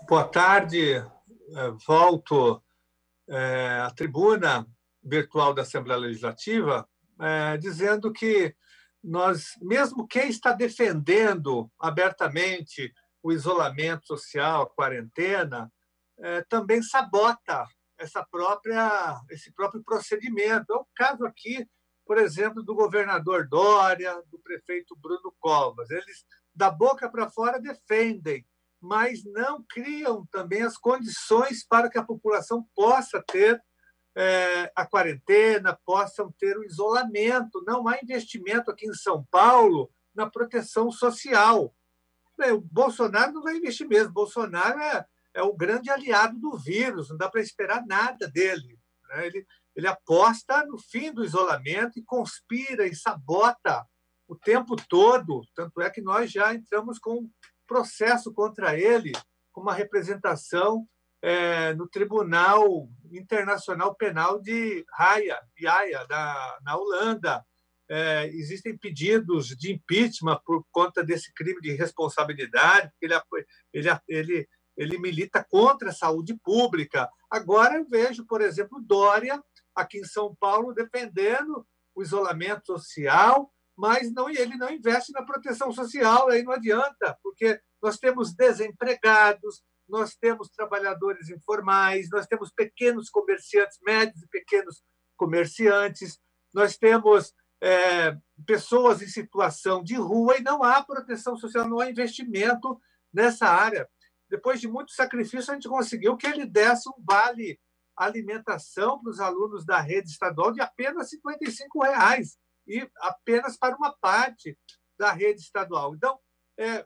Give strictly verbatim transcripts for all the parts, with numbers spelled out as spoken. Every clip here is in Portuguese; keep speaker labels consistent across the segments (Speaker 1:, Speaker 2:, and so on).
Speaker 1: Boa tarde. Volto é, à tribuna virtual da Assembleia Legislativa, é, dizendo que nós, mesmo quem está defendendo abertamente o isolamento social, a quarentena, é, também sabota essa própria, esse próprio procedimento. É o caso aqui, por exemplo, do governador Dória, do prefeito Bruno Covas. Eles, da boca para fora, defendem, mas não criam também as condições para que a população possa ter é, a quarentena, possam ter o isolamento. Não há investimento aqui em São Paulo na proteção social. O Bolsonaro não vai investir mesmo. O Bolsonaro é, é o grande aliado do vírus, não dá para esperar nada dele. Né? Ele, ele aposta no fim do isolamento e conspira e sabota o tempo todo. Tanto é que nós já entramos com processo contra ele, com uma representação é, no Tribunal Internacional Penal de Haia, de Haia da, na Holanda. É, existem pedidos de impeachment por conta desse crime de responsabilidade, porque ele, ele, ele, ele milita contra a saúde pública. Agora eu vejo, por exemplo, Dória, aqui em São Paulo, defendendo o isolamento social, mas não, ele não investe na proteção social, aí não adianta, porque nós temos desempregados, nós temos trabalhadores informais, nós temos pequenos comerciantes, médios e pequenos comerciantes, nós temos é, pessoas em situação de rua e não há proteção social, não há investimento nessa área. Depois de muito sacrifício, a gente conseguiu que ele desse um vale alimentação para os alunos da rede estadual de apenas cinquenta e cinco reais, e apenas para uma parte da rede estadual. Então, é,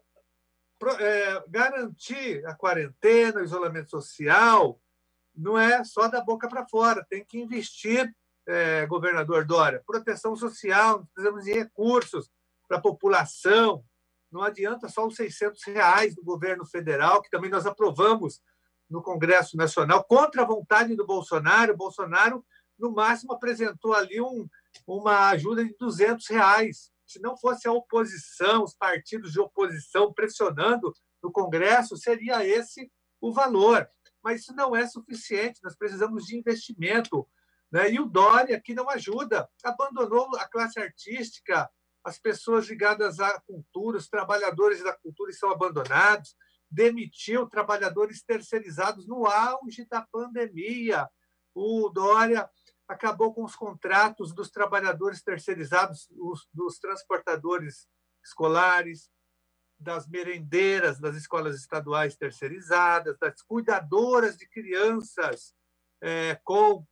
Speaker 1: é, garantir a quarentena, o isolamento social, não é só da boca para fora, tem que investir, é, governador Dória, proteção social, precisamos de recursos para a população, não adianta só os seiscentos reais do governo federal, que também nós aprovamos no Congresso Nacional, contra a vontade do Bolsonaro. O Bolsonaro, no máximo, apresentou ali um uma ajuda de duzentos reais. Se não fosse a oposição, os partidos de oposição pressionando no Congresso, seria esse o valor. Mas isso não é suficiente, nós precisamos de investimento. Né? E o Dória, que não ajuda, abandonou a classe artística, as pessoas ligadas à cultura, os trabalhadores da cultura são abandonados, demitiu trabalhadores terceirizados no auge da pandemia. O Dória acabou com os contratos dos trabalhadores terceirizados, os, dos transportadores escolares, das merendeiras das escolas estaduais terceirizadas, das cuidadoras de crianças é, com,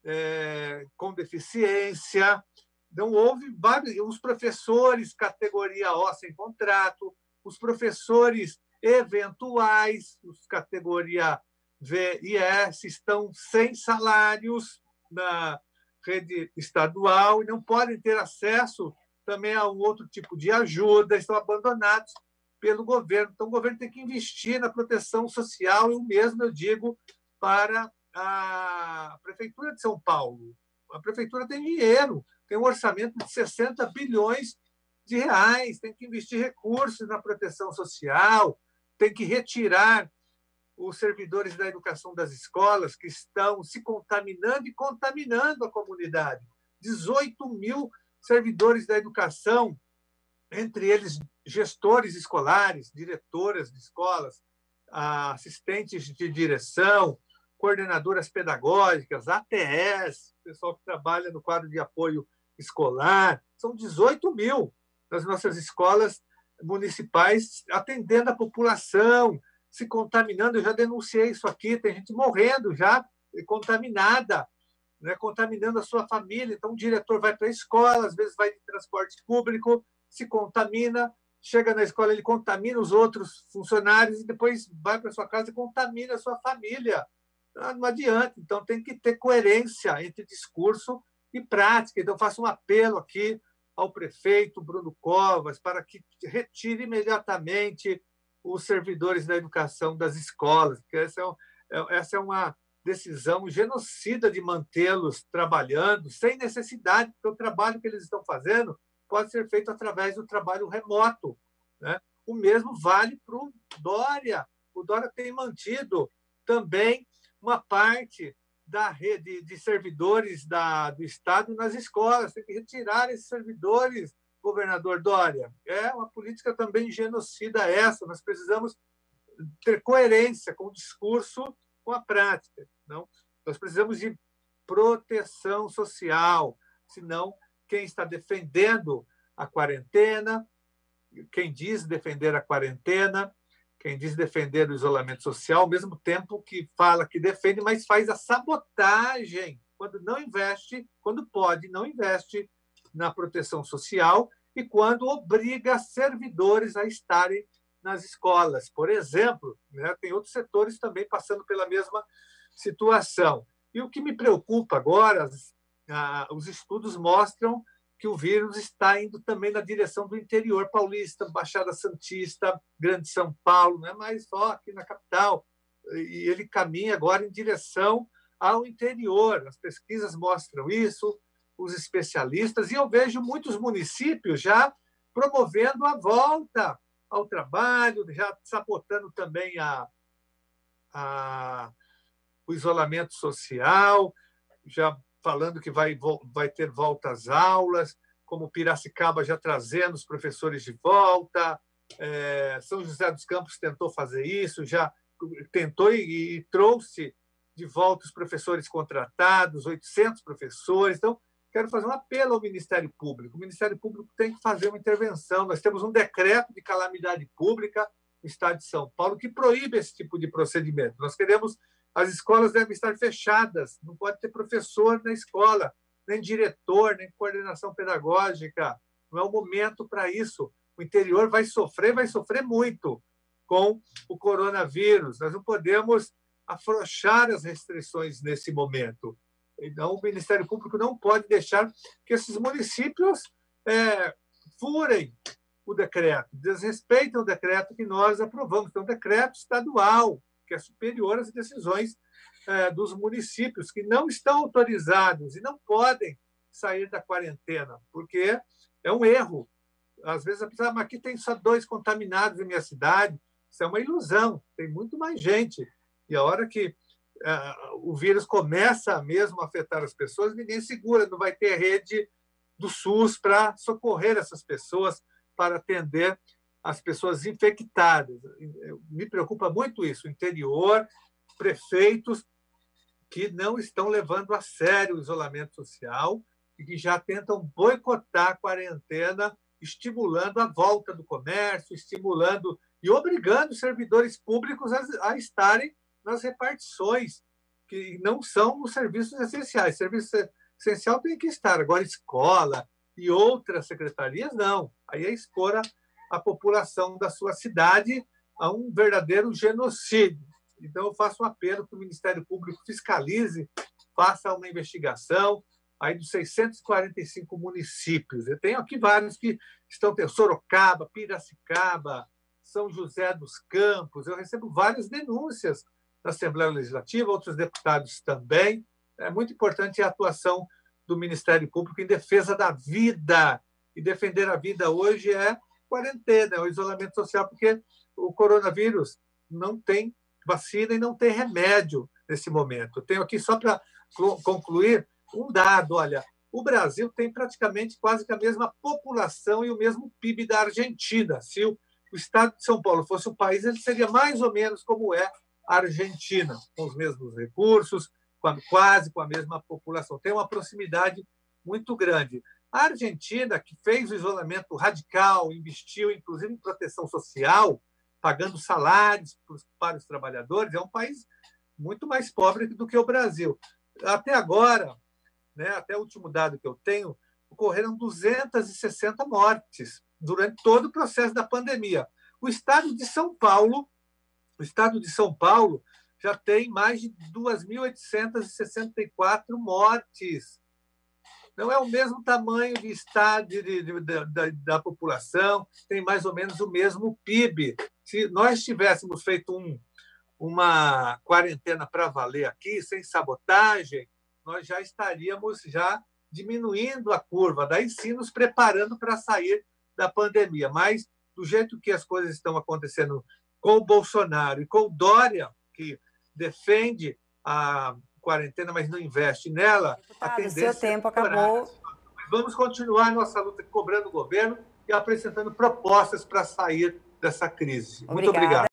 Speaker 1: é, com deficiência. Então, houve vários, os professores categoria O sem contrato, os professores eventuais, os categoria V e S, estão sem salários na rede estadual e não podem ter acesso também a um outro tipo de ajuda, estão abandonados pelo governo. Então, o governo tem que investir na proteção social, e o mesmo eu digo para a Prefeitura de São Paulo. A Prefeitura tem dinheiro, tem um orçamento de sessenta bilhões de reais, tem que investir recursos na proteção social, tem que retirar os servidores da educação das escolas que estão se contaminando e contaminando a comunidade. dezoito mil servidores da educação, entre eles gestores escolares, diretoras de escolas, assistentes de direção, coordenadoras pedagógicas, A T Es, pessoal que trabalha no quadro de apoio escolar. São dezoito mil das nossas escolas municipais atendendo a população, se contaminando. Eu já denunciei isso aqui, tem gente morrendo já, contaminada, né, contaminando a sua família. Então, o diretor vai para a escola, às vezes vai de transporte público, se contamina, chega na escola, ele contamina os outros funcionários e depois vai para sua casa e contamina a sua família. Não adianta. Então, tem que ter coerência entre discurso e prática. Então, faço um apelo aqui ao prefeito Bruno Covas para que retire imediatamente os servidores da educação das escolas, porque essa é, essa é uma decisão genocida de mantê-los trabalhando sem necessidade, porque o trabalho que eles estão fazendo pode ser feito através do trabalho remoto. Né? O mesmo vale para o Dória, o Dória tem mantido também uma parte da rede de servidores da, do Estado nas escolas. Tem que retirar esses servidores, governador Dória. É uma política também genocida essa. Nós precisamos ter coerência com o discurso, com a prática. Não? Nós precisamos de proteção social, senão quem está defendendo a quarentena, quem diz defender a quarentena, quem diz defender o isolamento social, ao mesmo tempo que fala que defende, mas faz a sabotagem quando não investe, quando pode, não investe na proteção social e quando obriga servidores a estarem nas escolas. Por exemplo, né, tem outros setores também passando pela mesma situação. E o que me preocupa agora, ah, os estudos mostram que o vírus está indo também na direção do interior paulista, Baixada Santista, Grande São Paulo, não é mais só aqui na capital. E ele caminha agora em direção ao interior. As pesquisas mostram isso, os especialistas, e eu vejo muitos municípios já promovendo a volta ao trabalho, já sabotando também a, a, o isolamento social, já falando que vai, vai ter volta às aulas, como Piracicaba já trazendo os professores de volta, é, São José dos Campos tentou fazer isso, já tentou e, e trouxe de volta os professores contratados, oitocentos professores. Então, quero fazer um apelo ao Ministério Público. O Ministério Público tem que fazer uma intervenção. Nós temos um decreto de calamidade pública no Estado de São Paulo que proíbe esse tipo de procedimento. Nós queremos... As escolas devem estar fechadas, não pode ter professor na escola, nem diretor, nem coordenação pedagógica. Não é o momento para isso. O interior vai sofrer, vai sofrer muito com o coronavírus. Nós não podemos afrouxar as restrições nesse momento. Então, o Ministério Público não pode deixar que esses municípios é, furem o decreto, desrespeitem o decreto que nós aprovamos, que é um decreto estadual, que é superior às decisões é, dos municípios, que não estão autorizados e não podem sair da quarentena, porque é um erro. Às vezes a pessoa, ah, mas aqui tem só dois contaminados em minha cidade. Isso é uma ilusão, tem muito mais gente. E a hora que é, o vírus começa mesmo a afetar as pessoas, ninguém segura, não vai ter rede do SUS para socorrer essas pessoas, para atender as pessoas infectadas. Me preocupa muito isso. O interior, prefeitos que não estão levando a sério o isolamento social e que já tentam boicotar a quarentena, estimulando a volta do comércio, estimulando e obrigando servidores públicos a, a estarem nas repartições, que não são os serviços essenciais. Serviço essencial tem que estar. Agora, escola e outras secretarias, não. Aí é expor a a população da sua cidade a um verdadeiro genocídio. Então, eu faço um apelo que o Ministério Público fiscalize, faça uma investigação aí dos seiscentos e quarenta e cinco municípios. Eu tenho aqui vários que estão tendo Sorocaba, Piracicaba, São José dos Campos. Eu recebo várias denúncias na Assembleia Legislativa, outros deputados também. É muito importante a atuação do Ministério Público em defesa da vida. E defender a vida hoje é quarentena, é o isolamento social, porque o coronavírus não tem vacina e não tem remédio nesse momento. Eu tenho aqui, só para concluir, um dado. Olha, o Brasil tem praticamente quase que a mesma população e o mesmo P I B da Argentina. Se o, o estado de São Paulo fosse um país, ele seria mais ou menos como é a Argentina, com os mesmos recursos, com a, quase com a mesma população. Tem uma proximidade muito grande. A Argentina, que fez o isolamento radical, investiu, inclusive, em proteção social, pagando salários para os trabalhadores, é um país muito mais pobre do que o Brasil. Até agora, né, até o último dado que eu tenho, ocorreram duzentas e sessenta mortes durante todo o processo da pandemia. O estado de São Paulo, o estado de São Paulo já tem mais de duas mil oitocentas e sessenta e quatro mortes. Não é o mesmo tamanho de estado de, de, de, da, da população, tem mais ou menos o mesmo P I B. Se nós tivéssemos feito um, uma quarentena para valer aqui, sem sabotagem, nós já estaríamos já diminuindo a curva, daí sim nos preparando para sair da pandemia. Mas, do jeito que as coisas estão acontecendo com o Bolsonaro e com o Dória, que defende a quarentena, mas não investe nela,
Speaker 2: Deputado,
Speaker 1: a tendência
Speaker 2: seu tempo
Speaker 1: é
Speaker 2: acabou.
Speaker 1: Vamos continuar nossa luta cobrando o governo e apresentando propostas para sair dessa crise.
Speaker 2: Obrigada.
Speaker 1: Muito obrigado.